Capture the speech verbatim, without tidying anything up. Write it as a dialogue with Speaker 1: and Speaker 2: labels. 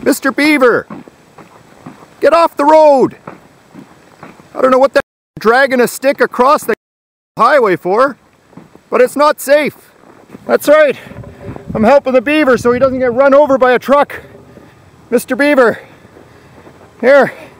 Speaker 1: Mister Beaver! Get off the road! I don't know what they're dragging a stick across the highway for, but it's not safe. That's right. I'm helping the beaver so he doesn't get run over by a truck. Mister Beaver, here.